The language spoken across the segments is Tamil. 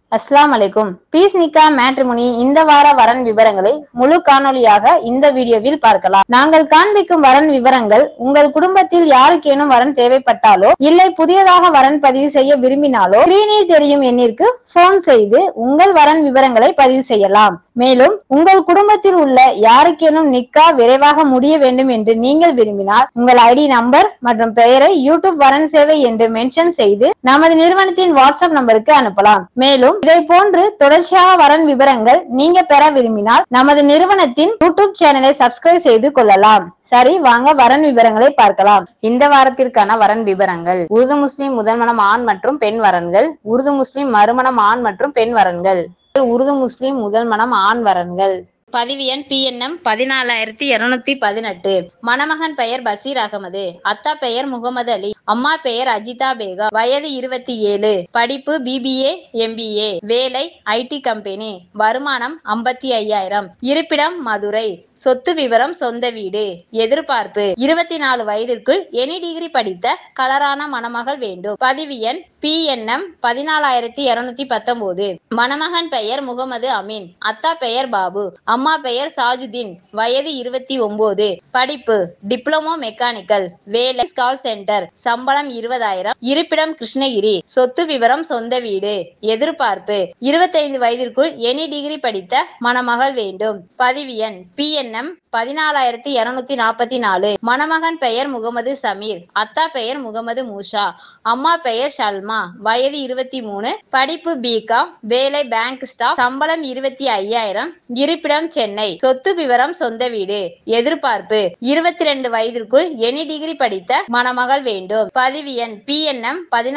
அஸ்ஸலாமு அலைக்கும். பீஸ் நிக்கா மேட்ரிமோனி இந்த வார வரன் விவரங்களை முழு காணொலியாக இந்த வீடியோவில் பார்க்கலாம். நாங்கள் காண்பிக்கும் வரன் விவரங்கள் உங்கள் குடும்பத்தில் யாருக்கேனும் வரன் தேவைப்பட்டாலோ இல்லை புதியதாக வரன் பதிவு செய்ய விரும்பினாலோ ஸ்கிரீனில் தெரியும் எண்ணிற்கு போன் செய்து உங்கள் வரன் விவரங்களை பதிவு செய்யலாம். மேலும் உங்கள் குடும்பத்தில் உள்ள யாருக்கேனும் நிக்கா விரைவாக முடிய வேண்டும் என்று நீங்கள் விரும்பினால் உங்கள் ஐடி நம்பர் மற்றும் பெயரை யூடியூப் வரன் சேவை என்று மென்ஷன் செய்து நமது நிறுவனத்தின் வாட்ஸ்அப் நம்பருக்கு அனுப்பலாம். மேலும் இதை போன்று தொடர்ச்சியாக வரன் விவரங்கள் நீங்க பெற விரும்பினால் நமது நிறுவனத்தின் யூடியூப் சேனலை சப்ஸ்கிரைப் செய்து கொள்ளலாம். சரி, வாங்க வரன் விவரங்களை பார்க்கலாம். இந்த வாரத்திற்கான வரன் விவரங்கள்: உருது முஸ்லிம் முதல்மணம் ஆண் மற்றும் பெண் வரன்கள், உருது முஸ்லிம் மறுமணம் ஆண் மற்றும் பெண் வரன்கள், உருது முஸ்லிம் முதல் மணம் ஆண் வரன்கள். பதிவு எண் PNM 14218. மணமகன் பெயர் பசீர் அகமது, அத்தா பெயர் முகமது அலி, அம்மா பெயர் அஜிதா பேகம், வயது 27, படிப்பு BBA MBA, வேலை IT கம்பெனி, வருமானம் 55,000, இருப்பிடம் மதுரை, சொத்து விவரம் சொந்த வீடு, எதிர்பார்ப்பு 24 வயதிற்குள் எனி டிகிரி படித்த கலரான மணமகள் வேண்டும். பதிவு எண் PNM 14219. மணமகன் பெயர் முகமது அமீன், அத்தா பெயர் பாபு, அம்மா பெயர் சாஜுதீன், வயது 29, படிப்பு டிப்ளமோ மெக்கானிக்கல், வேலை கால் சென்டர், சம்பளம் 20,000, இருப்பிடம் கிருஷ்ணகிரி, சொத்து விவரம் சொந்த வீடு, எதிர்பார்ப்பு 25 வயதிற்குள் எனி டிகிரி படித்த மணமகள் வேண்டும். பதிவு எண் PNM 14244. மணமகன் பெயர் முகமது சமீர், அத்தா பெயர் முகமது மூஷா, அம்மா பெயர் ஷல்மா, வயது 23, படிப்பு BCom, வேலை பேங்க் ஸ்டாஃப், சம்பளம் 25,000, இருப்பிடம் சென்னை, சொத்து விவரம் சொந்த வீடு, எதிர்பார்ப்பு 22 வயதிற்குள் எனி டிகிரி படித்த மணமகள் வேண்டும். பதிவு எண் PNM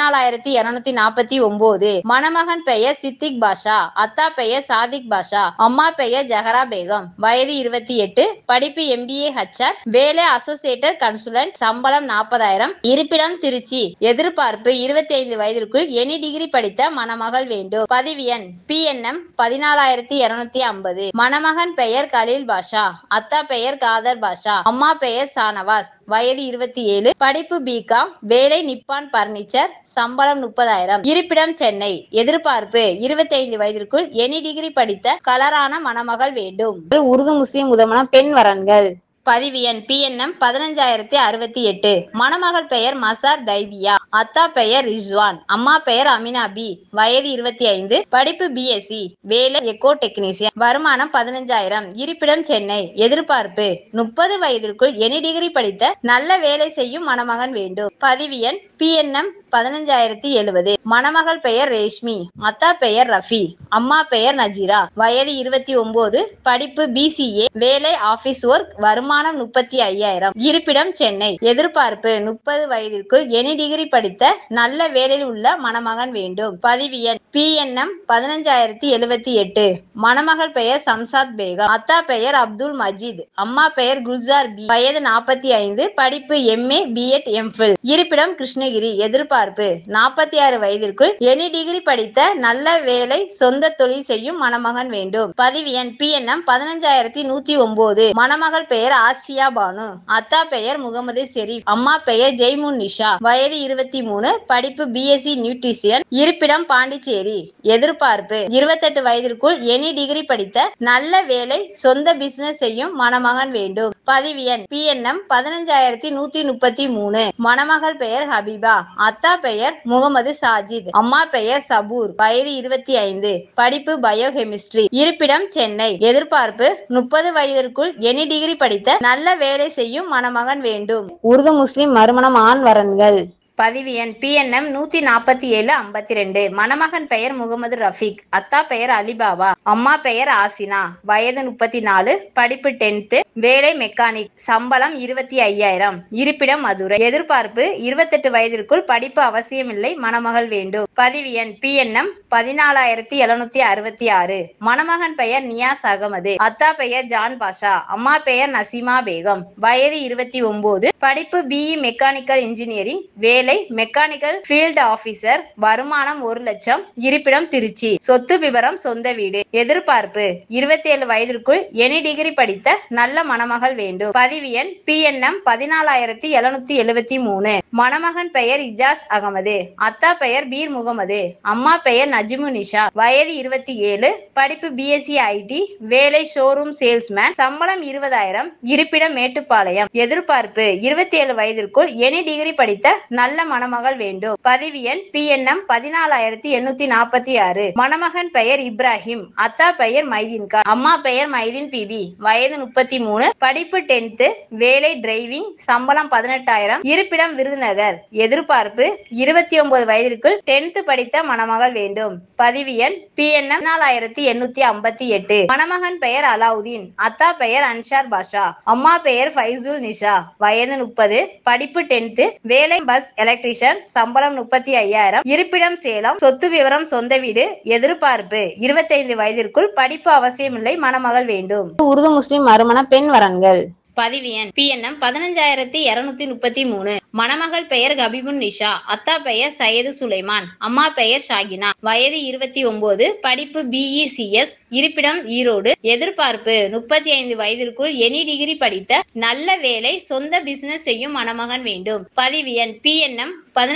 14249. மணமகன் பெயர் சித்திக் பாஷா, அத்தா பெயர் சாதிக் பாஷா, அம்மா பெயர் ஜஹரா பேகம், வயது 28, படிப்பு MBA HR, வேலை அசோசியேட்டட் கன்சல்டன்ட், சம்பளம் 40,000, இருப்பிடம் திருச்சி, எதிர்பார்ப்பு 25 வயதிற்குள் எனி டிகிரி படித்த மணமகள் வேண்டும். பதிவு எண் PNM 14250. மணமகன் பெயர் கலீல் பாஷா, அத்தா பெயர் காதர் பாஷா, அம்மா பெயர் சானவாஸ், வயது 27, படிப்பு BCom, வேலை நிப்பான் பர்னிச்சர், சம்பளம் 30,000, இருப்பிடம் சென்னை, எதிர்பார்ப்பு 25 வயதிற்குள் எனி டிகிரி படித்த கலரான மணமகள் வேண்டும். உருது முஸ்லிம் முதல்மணம் பெண் வரன்கள். பதிவு எண் PNM 15068. மணமகள் பெயர் மசார் தைபியா, அத்தா பெயர் ரிஸ்வான், அம்மா பெயர் அமினா பி, வயது 25, படிப்பு BSc, வேலை எக்கோ டெக்னீசியன், வருமானம் 15,000, இருப்பிடம் சென்னை, எதிர்பார்ப்பு 30 வயதிற்குள் எனி டிகிரி படித்த நல்ல வேலை செய்யும் மணமகன் வேண்டும். பதிவு எண் PNM 15070. மணமகள் பெயர் ரேஷ்மி, அத்தா பெயர் ரஃபி, அம்மா பெயர் நஜீரா, வயது 29, படிப்பு BCA, வேலை ஆபீஸ் ஒர்க், வருமானம் 35,000, இருப்பிடம் சென்னை, எதிர்பார்ப்பு 30 வயதிற்குள் எனி டிகிரி படித்த நல்ல வேலையில் உள்ள மணமகன் வேண்டும். பதிவு எண் PNM 15078. மணமகள் பெயர் சம்சாத் பேகம், அத்தா பெயர் அப்துல் மஜீத், அம்மா பெயர் குல்சார் பி, வயது 45, படிப்பு MA B.Ed MPhil, இருப்பிடம் கிருஷ்ணகிரி, எதிர்பார்ப்பு 46 வயதிற்குள் எனி டிகிரி படித்த நல்ல வேலை சொந்த தொழில் செய்யும் மணமகன் வேண்டும். பதிவு எண் PNM 15109. மணமகள் பெயர் ஆசியா பானு, அத்தா பெயர் முகமது ஷெரீப், அம்மா பெயர் ஜெய்முன் நிஷா, வயது 23, படிப்பு BSc நியூட்ரிஷியன், இருப்பிடம் பாண்டிச்சேரி, எதிர்பார்ப்பு 28 வயதிற்குள் எனி டிகிரி படித்த நல்ல வேலை சொந்த பிசினஸ் செய்யும் மணமகன் வேண்டும். பதிவு எண் PNM 15133. மணமகள் பெயர் ஹபீபா, அத்தா பெயர் முகமது சாஜித், அம்மா பெயர் சபூர், வயது 25, படிப்பு பயோகெமிஸ்ட்ரி, இருப்பிடம் சென்னை, எதிர்பார்ப்பு 30 வயதிற்குள் எனி டிகிரி படித்த நல்ல வேலை செய்யும் மணமகன் வேண்டும். உருது முஸ்லிம் மறுமணம் ஆண் வரன்கள். பதிவு எண் PNM 14752. மணமகன் பெயர் முகமது ரஃபீக், அத்தா பெயர் அலிபாபா, அம்மா பெயர் ஆசினா, வயது 34, படிப்பு 10th, வேலை மெக்கானிக், சம்பளம் 25,000, இருப்பிடம் மதுரை, எதிர்பார்ப்பு 28 வயதிற்குள் படிப்பு அவசியமில்லை மணமகள் வேண்டும். பதிவு எண் PNM 14766. மணமகன் பெயர் நியாஸ் அகமது, அத்தா பெயர் ஜான் பாஷா, அம்மா பெயர் நசீமா பேகம், வயது 29, படிப்பு BE மெக்கானிக்கல் இன்ஜினியரிங், வேலை வேலை மெக்கானிக்கல் ஃபீல்டு ஆபீசர், வருமானம் 1,00,000, இருப்பிடம் திருச்சி, சொத்து விவரம் சொந்த வீடு. எதிர்பார்ப்பு 27 வயதிற்குள் எனி டிகிரி படித்த நல்ல மணமகள் வேண்டும். பதிவு எண் PNM 14,773. மணமகன் பெயர் இஜாஸ் அகமது, அத்தா பெயர் பீர் முகமது, அம்மா பெயர் நஜ்மு நிஷா, வயது 27, படிப்பு BSc IT, வேலை ஷோரூம் சேல்ஸ்மேன், சம்பளம் 20,000, இருப்பிடம் மேட்டுப்பாளையம். எதிர்பார்ப்பு 27 வயதிற்குள் எனி டிகிரி படித்த நல்ல மணமகள் வேண்டும். பதிவு எண் PNM 14,846. மணமகன் பெயர் இப்ராஹிம், அத்தா பெயர் மைதீன் கான், அம்மா பெயர் மைதீன் பிபி, வயது 33, படிப்பு 10th, வேலை டிரைவிங், சம்பளம் 18,000, இருப்பிடம் விருதுநகர். எதிர்பார்ப்பு 29 வயதிற்குள் 10th படித்த மணமகள் வேண்டும். பதிவு எண் PNM 14,858. மணமகன் பெயர் அலாவுதீன், அத்தா பெயர் அன்சார் பாஷா, அம்மா பெயர் ஃபைசுல் நிஷா, வயது 30, படிப்பு 10th, வேலை பஸ் எலக்ட்ரீஷியன், சம்பளம் 35,000, இருப்பிடம் சேலம், சொத்து விவரம் சொந்த வீடு. எதிர்பார்ப்பு 25 வயதிற்குள் படிப்பு அவசியமில்லை, மணமகள் வேண்டும். உருது முஸ்லிம் மறுமண பெண் வரன்கள். பதிவு எண் PNM 15,233. மணமகள் பெயர் கபிபுன் நிஷா, அத்தா பெயர் சையது சுலைமான், அம்மா பெயர் ஷாகினா, வயது 29, படிப்பு BECS, இருப்பிடம் ஈரோடு. எதிர்பார்ப்பு 35 வயதிற்குள் எனி டிகிரி படித்த நல்ல வேலை சொந்த பிசினஸ் செய்யும் மணமகன் வேண்டும். பதிவு எண் PNM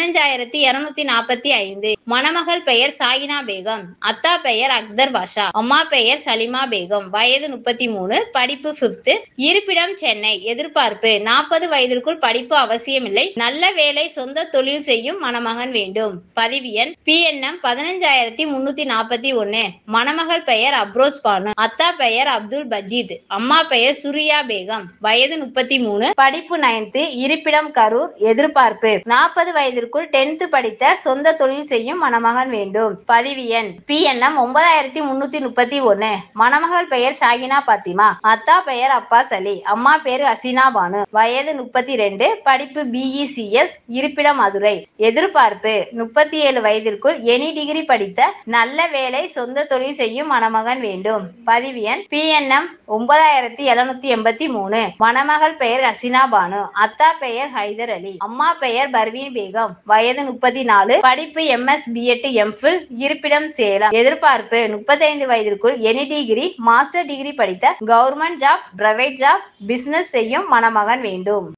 15,245. மணமகள் பெயர் சாகினா பேகம், அத்தா பெயர் அக்தர் பாஷா, அம்மா பெயர் சலிமா பேகம், வயது 33, படிப்பு 5th, இருப்பிடம் சென்னை. எதிர்பார்ப்பு 40 வயதிற்குள் படிப்பு அவசியமில்லை, நல்ல வேலை சொந்த தொழில் செய்யும் மணமகன் வேண்டும். பதிவு எண் PNM 15,341. மணமகள் பெயர் அப்ரோஸ் பானு, அத்தா பெயர் அப்துல் பஜீத், அம்மா பெயர் சுரியா பேகம், வயது 33, படிப்பு 9th, இருப்பிடம் கரூர். எதிர்பார்ப்பு 40 வயதிற்குள் 10th படித்த சொந்த தொழில் செய்யும் மணமகன் வேண்டும். பதிவு எண் PNM 9,331. மணமகள் பெயர் ஷாகினா பாத்திமா, அத்தா பெயர் அப்பாஸ் அலி, அம்மா பேரு அசினா பானு, வயது 32, படிப்பு BECS, இருப்பிடம் மதுரை. எதிர்பார்ப்பு 37 வயதிற்குள் எனி டிகிரி படித்த நல்ல வேலை சொந்த தொழில் செய்யும் மணமகன் வேண்டும். பதிவு எண் PNM 9,783. மணமகள் பெயர் அசினா பானு, அத்தா பெயர் ஹைதர் அலி, அம்மா பெயர் பர்வீன் பேகம், வயது 34, படிப்பு MS B.Ed MPhil, இருப்பிடம் சேலம். எதிர்பார்ப்பு 35 வயதிற்குள் எனி டிகிரி மாஸ்டர் டிகிரி படித்த government job, private job, business செய்யும் மணமகன் வேண்டும்.